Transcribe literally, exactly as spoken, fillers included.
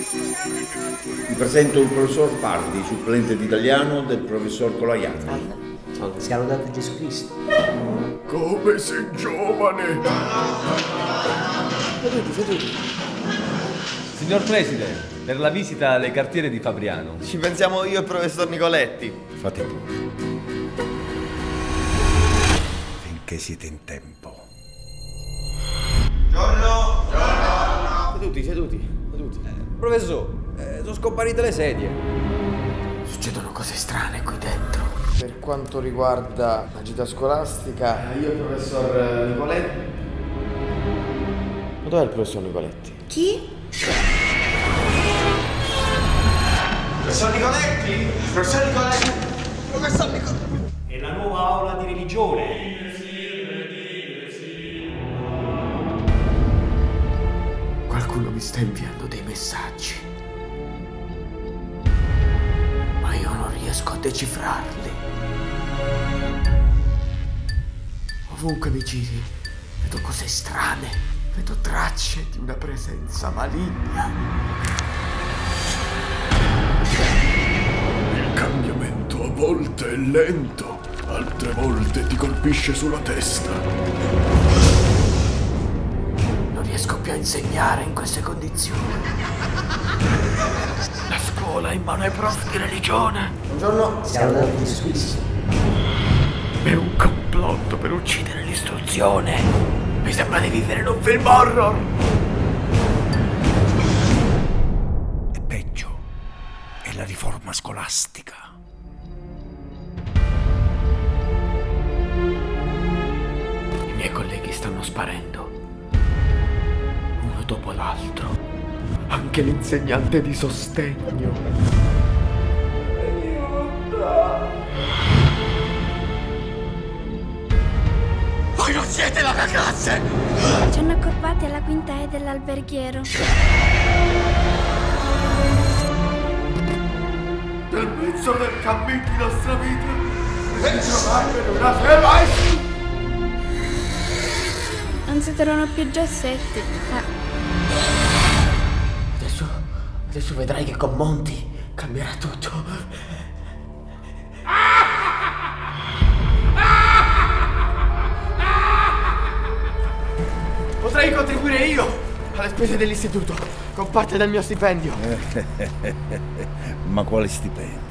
Vi presento il professor Pardi, supplente di italiano del professor Colajanni. Si è lodato Gesù Cristo. Come sei giovane! Seduti, seduti. Signor Preside, per la visita alle cartiere di Fabriano. Ci pensiamo io e il professor Nicoletti. Fate pure. Finché siete in tempo. Giorno! Seduti, seduti, seduti. Eh, professore, eh, sono scomparite le sedie. Succedono cose strane qui dentro. Per quanto riguarda la gita scolastica, io e il professor Nicoletti. Ma dov'è il professor Nicoletti? Chi? Professor Nicoletti! Professor Nicoletti! Professor Nicoletti! È la nuova aula di religione. Qualcuno mi sta inviando dei messaggi, ma io non riesco a decifrarli. Ovunque mi giri, vedo cose strane, vedo tracce di una presenza maligna. Il cambiamento a volte è lento, altre volte ti colpisce sulla testa. Non riesco più a insegnare in queste condizioni. La scuola è in mano ai prof di religione. Buongiorno. Si è lodato Gesù Cristo. È un complotto per uccidere l'istruzione. Mi sembra di vivere in un film horror. E peggio, è la riforma scolastica. I miei colleghi stanno sparendo, uno dopo l'altro. Anche l'insegnante di sostegno. Voi non siete la mia classe! Ci hanno accorpati alla quinta E dell'alberghiero. Nel mezzo del cammino di nostra vita, ritrovare una fema. Non si trovano più gessetti. Eh. Adesso, adesso vedrai che con Monti cambierà tutto. Potrei contribuire io alle spese dell'istituto con parte del mio stipendio. Ma quale stipendio?